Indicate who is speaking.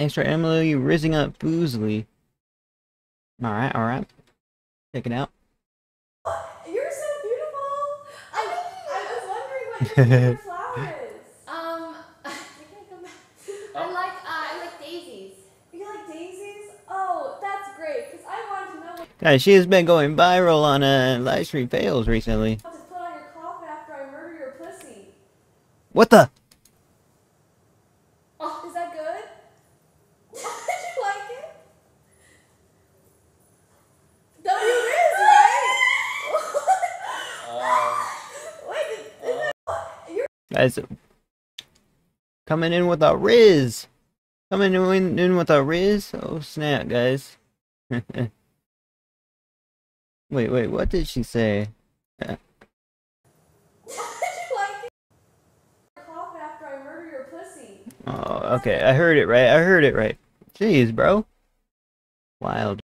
Speaker 1: Extraemily rizzing up Fuslie. Alright, alright. Check it out.
Speaker 2: You're so beautiful. I was wondering what your favorite flower is.
Speaker 3: I like daisies.
Speaker 2: You like daisies? Oh, that's great. Because I wanted to know what
Speaker 1: Guys, she has been going viral on live stream fails recently.
Speaker 2: to put on your coffin after I murder your pussy.
Speaker 1: What the?
Speaker 2: Oh, is that good? Did you like it? W-Riz, right? Wait, is that...
Speaker 1: Guys, coming in with a Riz. Coming in with a Riz. Oh snap, guys. Wait, what did she say?
Speaker 2: Did you like it? Coffin after I murder your pussy.
Speaker 1: Oh, okay. I heard it right. Jeez, bro. Wild.